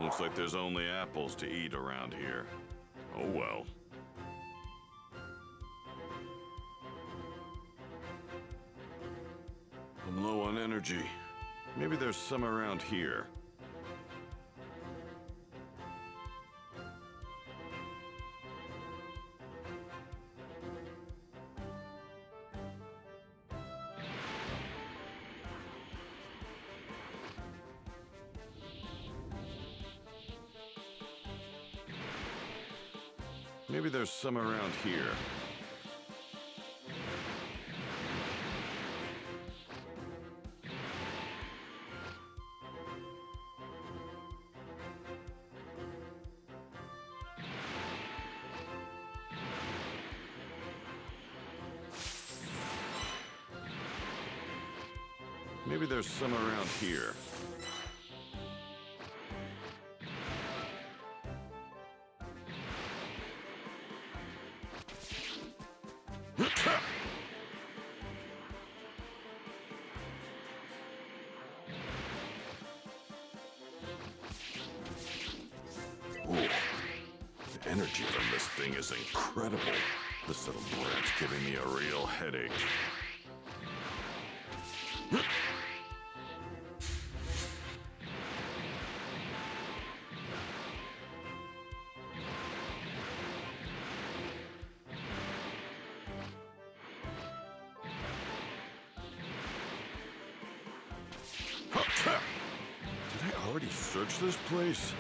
Looks like there's only apples to eat around here. Oh well. I'm low on energy. Maybe there's some around here. Maybe there's some around here. Maybe there's some around here. Ooh, the energy from this thing is incredible. This little brat's giving me a real headache. Did I already search this place?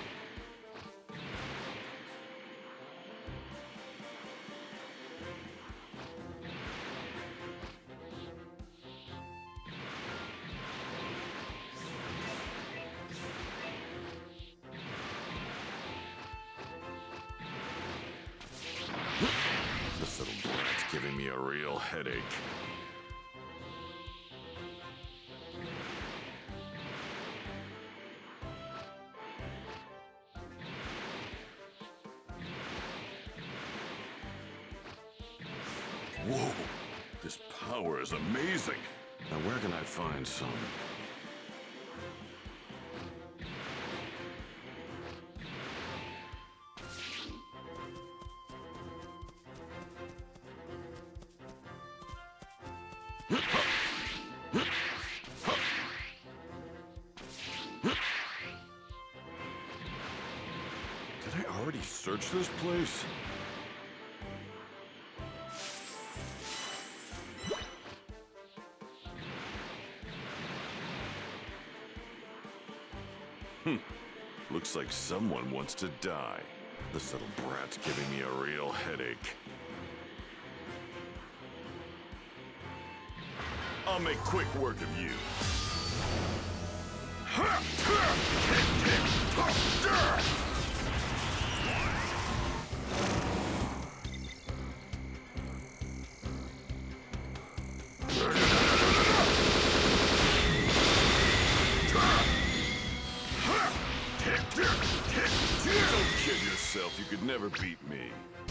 This little brat's giving me a real headache. Whoa, this power is amazing. Now where can I find some? Did I already search this place? Looks like someone wants to die. This little brat's giving me a real headache. I'll make quick work of you. Don't kid yourself, you could never beat me.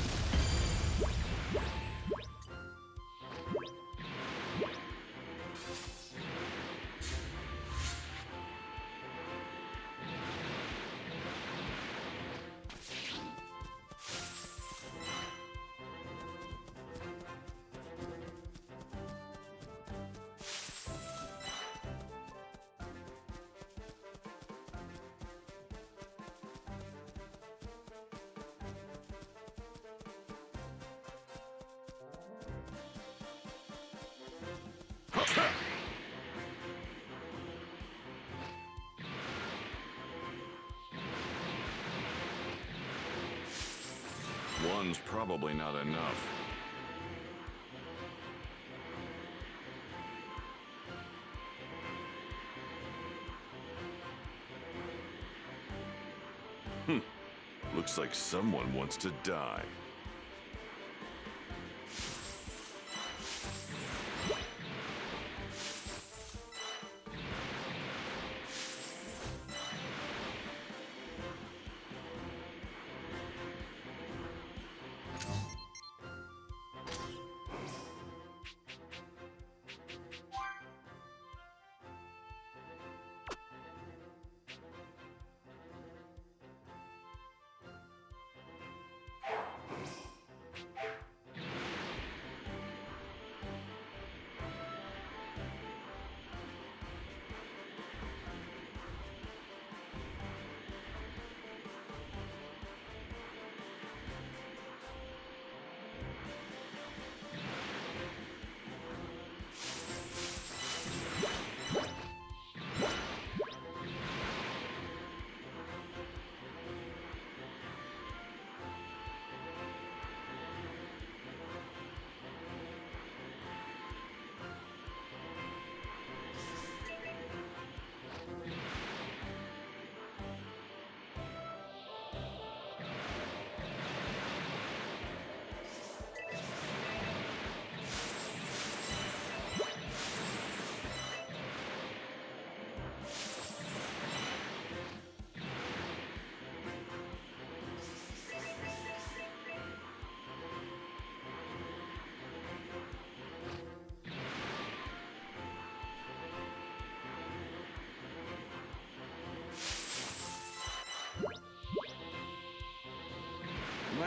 One's probably not enough. Looks like someone wants to die.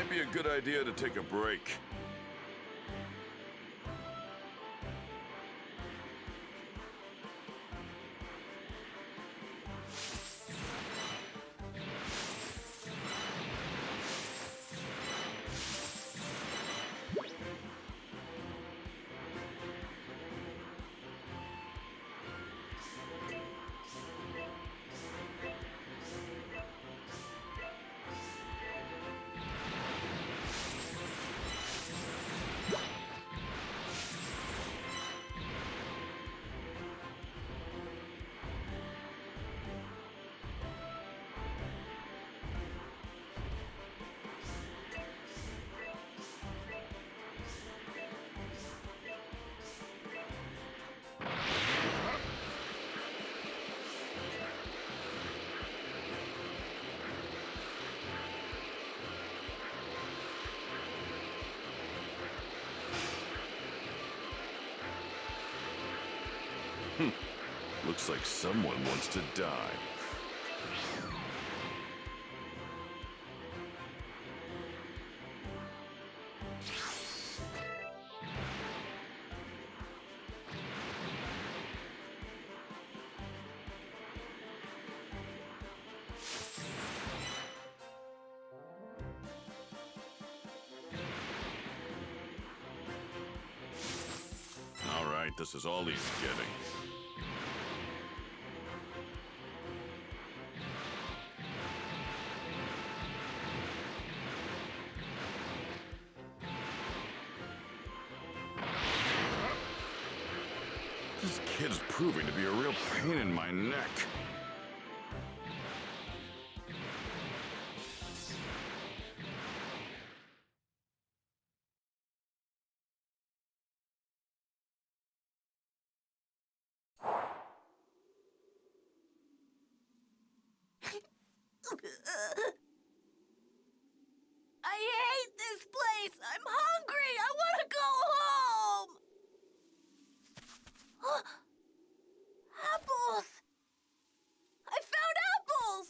Might be a good idea to take a break. Looks like someone wants to die. All right, this is all he's getting. This kid's proving to be a real pain in my neck. I hate this place! I'm hungry! I want to go home! Apples! I found apples!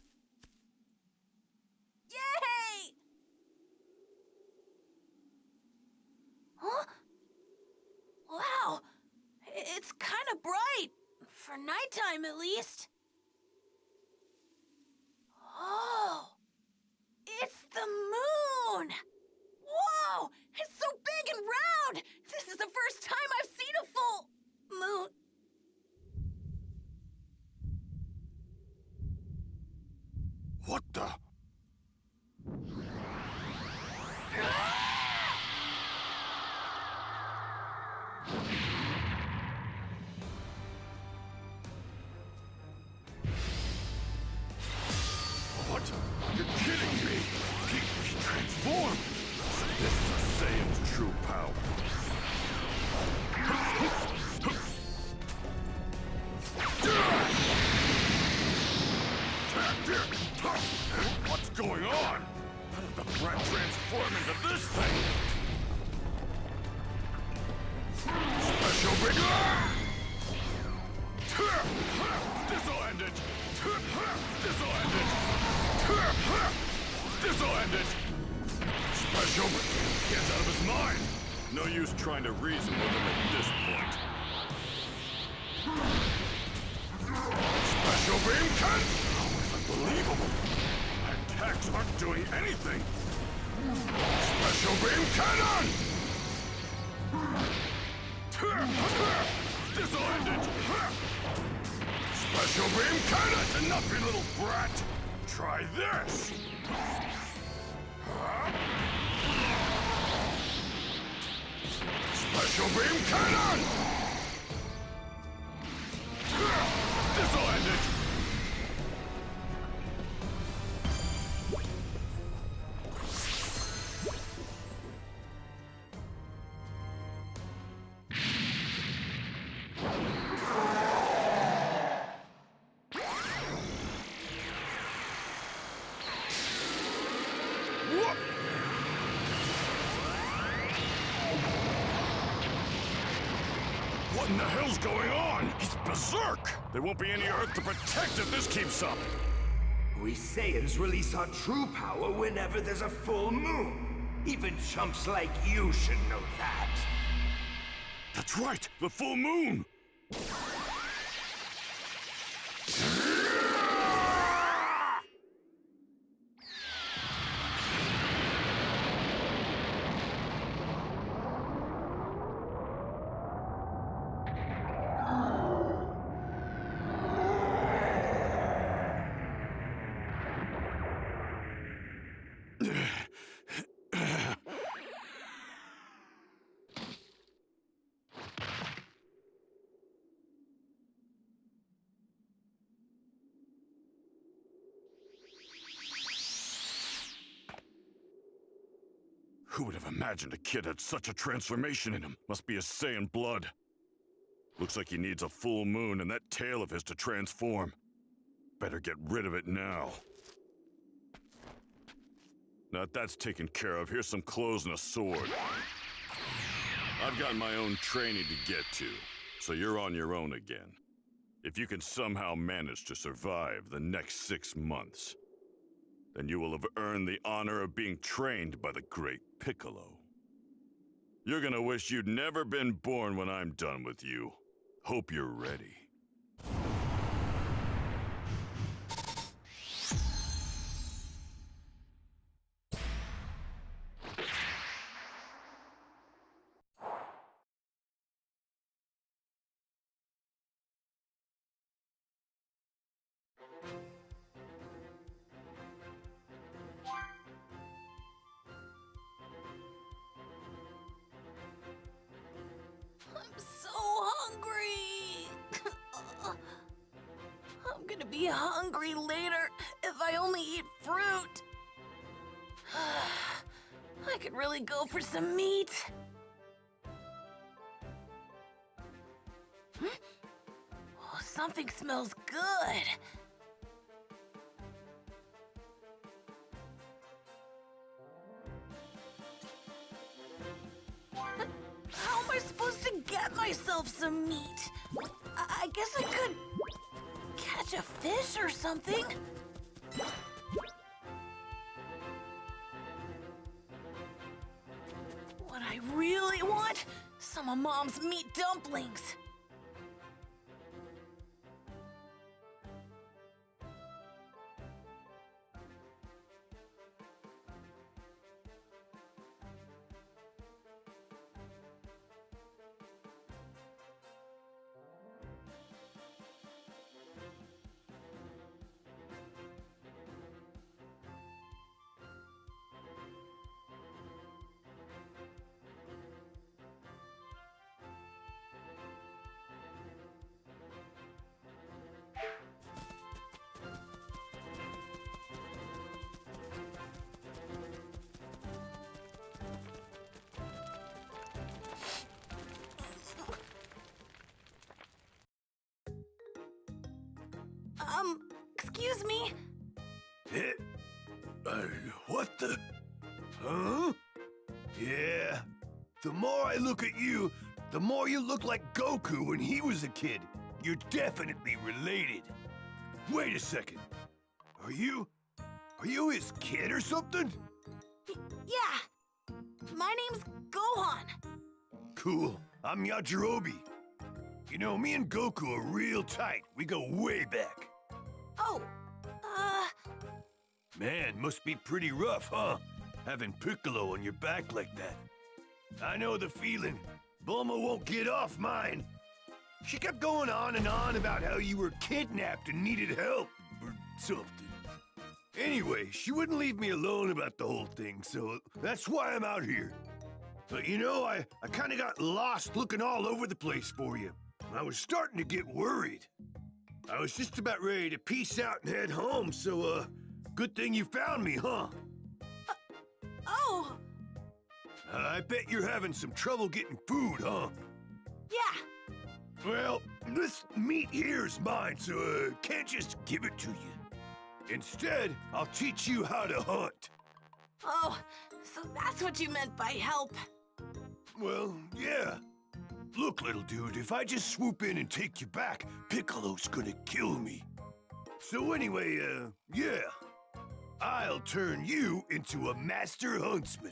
Yay! Huh? Wow! It's kind of bright. For nighttime, at least. Oh! It's the moon! Whoa! It's so big and round! This is the first time I've seen a full moon. What the? What? You're kidding me! He transformed! This is a Saiyan's true power. What's going on? How did the brat transform into this thing? Special big... This'll end it! This'll end it! This'll end it! Special... Gets out of his mind! No use trying to reason with him at this point. Special beam cannon! Unbelievable! My attacks aren't doing anything! Special beam cannon! This'll end it! Special beam cannon! Enough, you little brat! Try this! Special beam cannon! This'll end it! What in the hell's going on? He's berserk! There won't be any Earth to protect if this keeps up! We Saiyans release our true power whenever there's a full moon. Even chumps like you should know that. That's right, the full moon! Who would have imagined a kid had such a transformation in him? Must be a Saiyan blood. Looks like he needs a full moon and that tail of his to transform. Better get rid of it now. Now that that's taken care of, here's some clothes and a sword. I've got my own training to get to, so you're on your own again. If you can somehow manage to survive the next 6 months, then you will have earned the honor of being trained by the great Piccolo. You're gonna wish you'd never been born when I'm done with you. Hope you're ready. I'm so hungry. I'm gonna be hungry later if I only eat fruit. I could really go for some meat. Oh, something smells good. How am I supposed to get myself some meat? I guess I could catch a fish or something. What I really want? Some of Mom's meat dumplings. Excuse me? What the? Huh? Yeah. The more I look at you, the more you look like Goku when he was a kid. You're definitely related. Wait a second. Are you his kid or something? Yeah. My name's Gohan. Cool. I'm Yajirobe. You know, me and Goku are real tight. We go way back. Oh, Man, must be pretty rough, huh? Having Piccolo on your back like that. I know the feeling. Bulma won't get off mine. She kept going on and on about how you were kidnapped and needed help, or something. Anyway, she wouldn't leave me alone about the whole thing, so that's why I'm out here. But you know, I kinda got lost looking all over the place for you. I was starting to get worried. I was just about ready to peace out and head home, so, good thing you found me, huh? oh, I bet you're having some trouble getting food, huh? yeah. Well, this meat here's mine, so, can't just give it to you. Instead, I'll teach you how to hunt. Oh, so that's what you meant by help. Well, yeah. Look, little dude, if I just swoop in and take you back, Piccolo's gonna kill me. So anyway, yeah. I'll turn you into a master huntsman.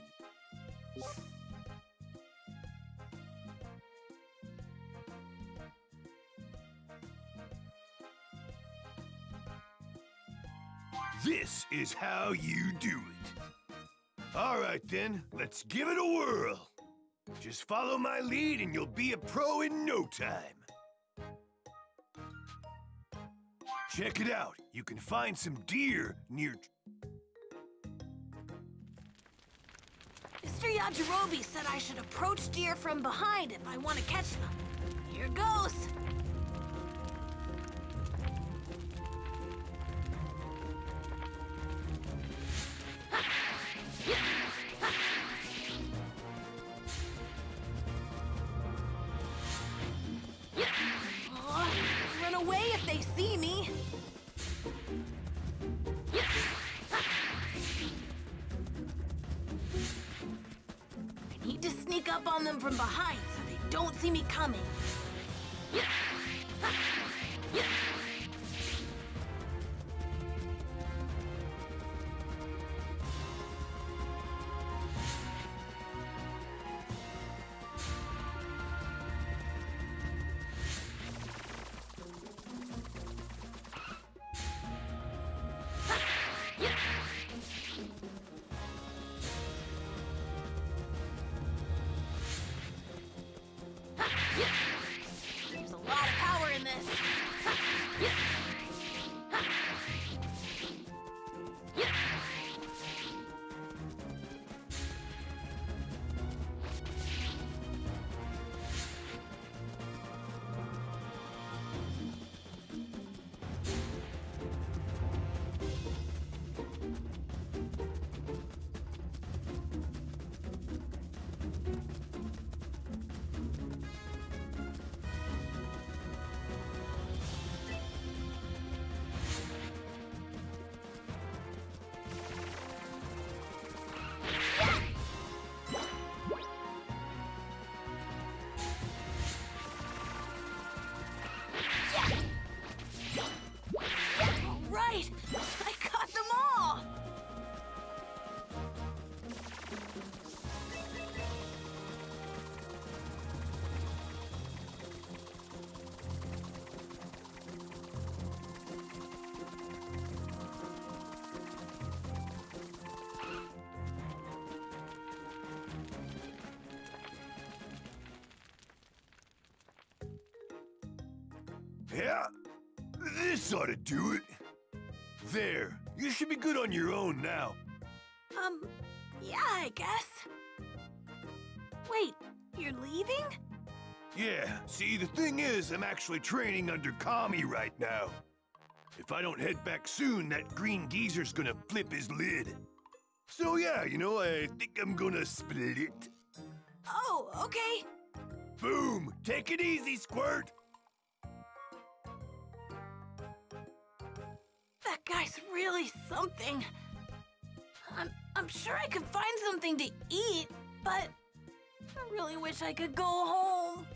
This is how you do it. All right then, let's give it a whirl. Just follow my lead and you'll be a pro in no time. Check it out. You can find some deer near... Mr. Yajirobe said I should approach deer from behind if I want to catch them. Here goes. Run away if they see me. I need to sneak up on them from behind so they don't see me coming. There's a lot of power in this. Right! I caught them all! Yeah, this ought to do it. There, you should be good on your own now. Yeah, I guess. Wait, you're leaving? Yeah, see, the thing is, I'm actually training under Kami right now. If I don't head back soon, that green geezer's gonna flip his lid. So yeah, you know, I think I'm gonna split it. Oh, okay. Boom! Take it easy, Squirt! That guy's really something. I'm sure I could find something to eat, but I really wish I could go home.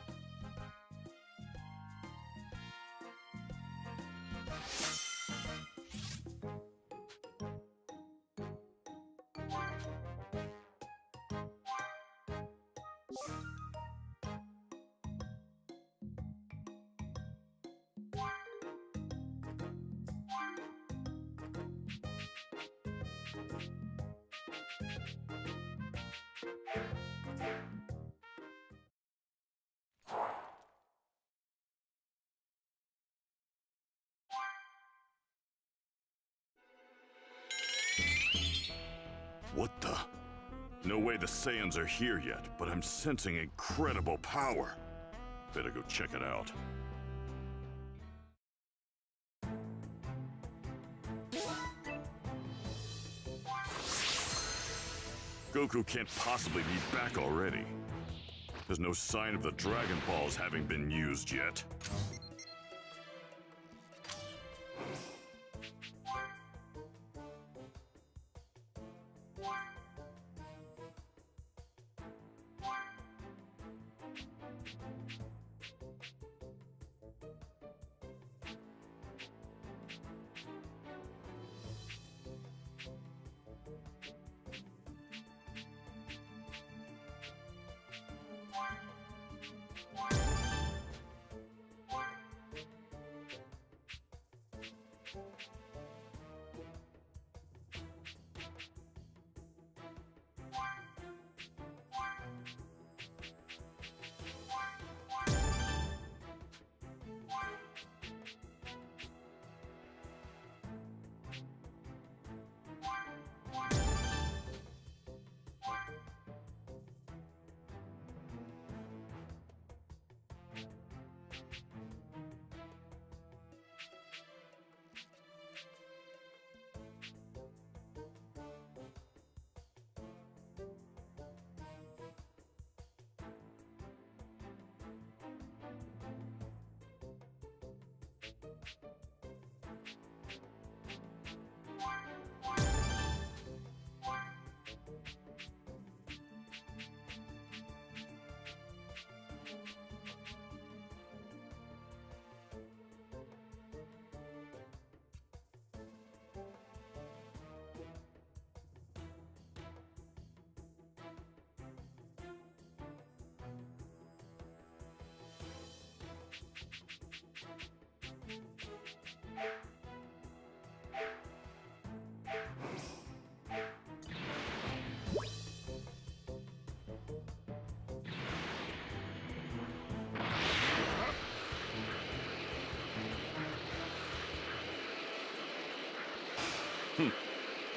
What the? No way the Saiyans are here yet, but I'm sensing incredible power. Better go check it out. Goku can't possibly be back already. There's no sign of the Dragon Balls having been used yet.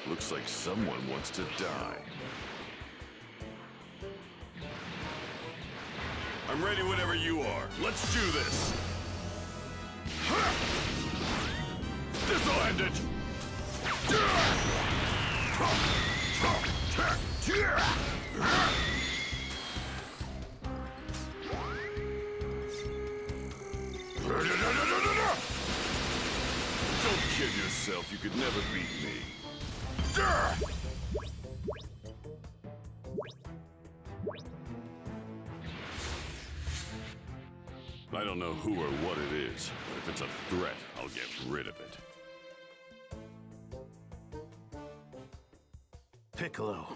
Looks like someone wants to die. I'm ready whenever you are. Let's do this! This'll end it! Don't kid yourself, you could never beat me. I don't know who or what it is, but if it's a threat, I'll get rid of it. Piccolo.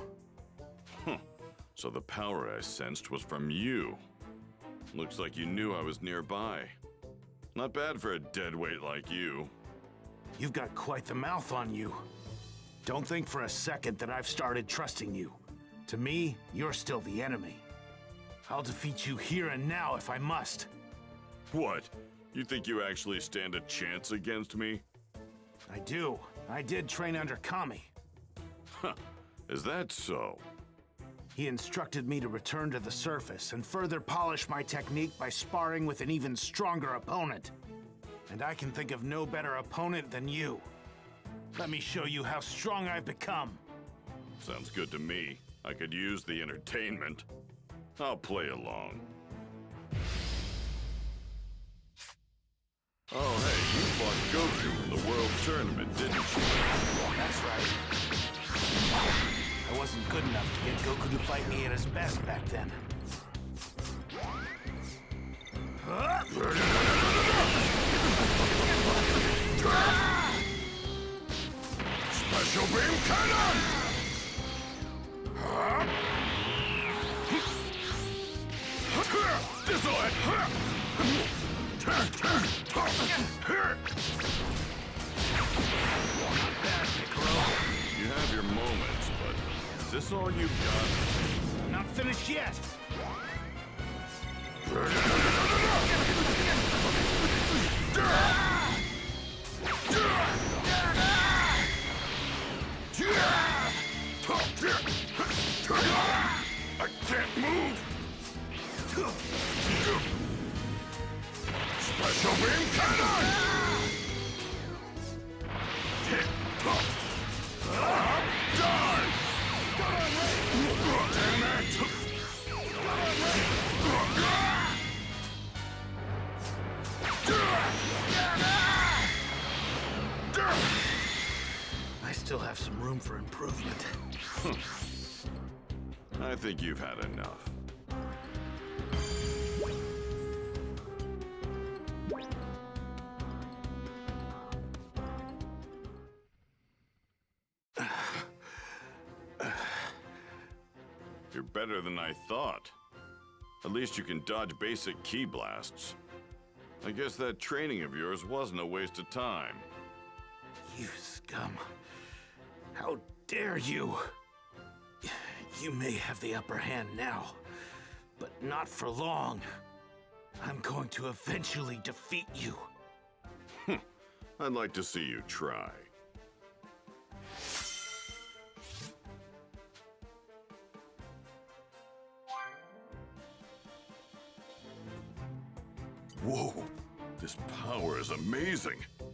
So the power I sensed was from you. Looks like you knew I was nearby. Not bad for a deadweight like you. You've got quite the mouth on you. Don't think for a second that I've started trusting you. To me, you're still the enemy. I'll defeat you here and now if I must. What? You think you actually stand a chance against me? I do. I did train under Kami. Huh. Is that so? He instructed me to return to the surface and further polish my technique by sparring with an even stronger opponent. And I can think of no better opponent than you. Let me show you how strong I've become. Sounds good to me. I could use the entertainment. I'll play along. Oh, hey, you fought Goku in the World Tournament, didn't you? That's right. I wasn't good enough to get Goku to fight me at his best back then. Special Beam Cannon! This'll end! You have your moments, but is this all you've got? I'm not finished yet. I can't move! Special Beam Cannon! Die! Damn it! I still have some room for improvement. I think you've had enough. You're better than I thought. At least you can dodge basic ki blasts. I guess that training of yours wasn't a waste of time. You scum. How dare you? You may have the upper hand now, but not for long. I'm going to eventually defeat you. I'd like to see you try. Whoa, this power is amazing.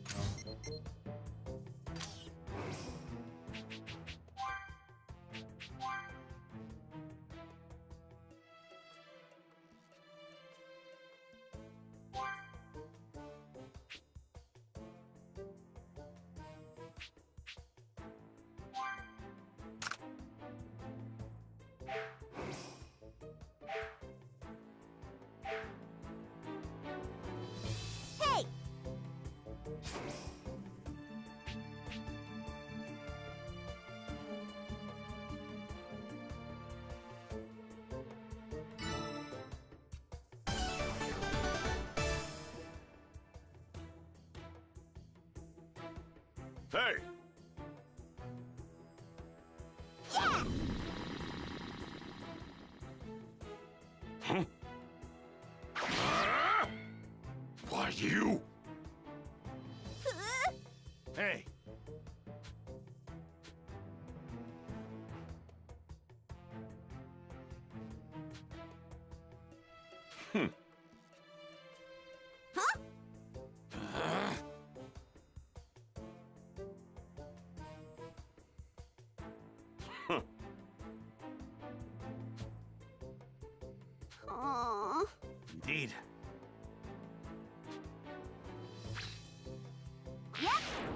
Hey! Hey! Yeah! Huh? Why you? Hey! Huh? Aw. Indeed. Yep.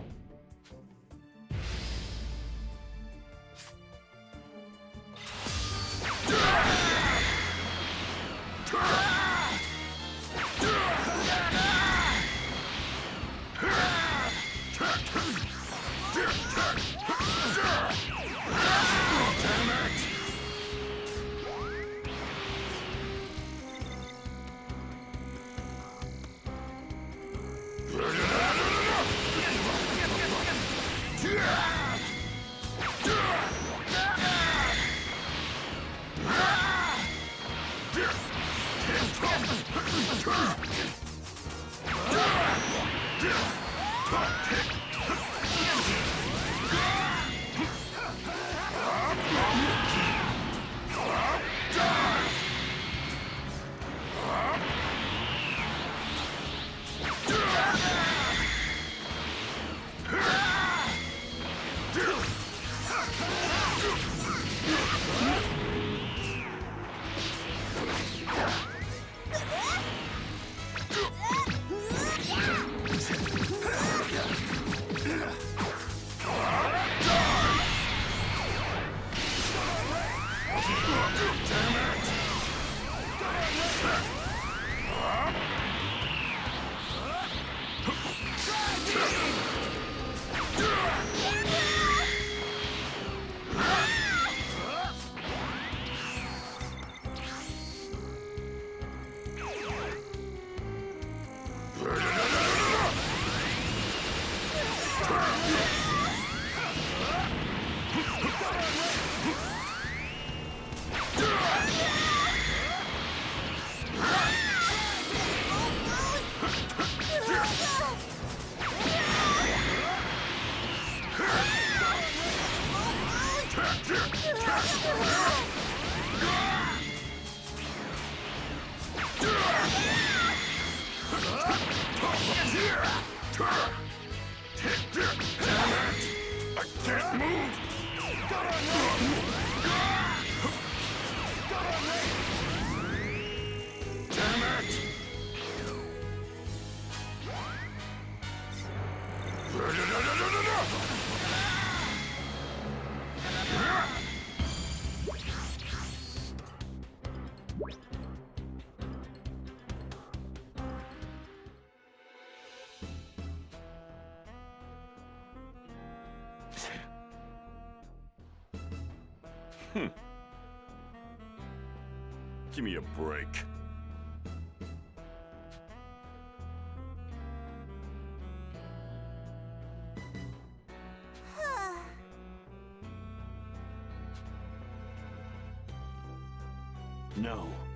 Give me a break. No.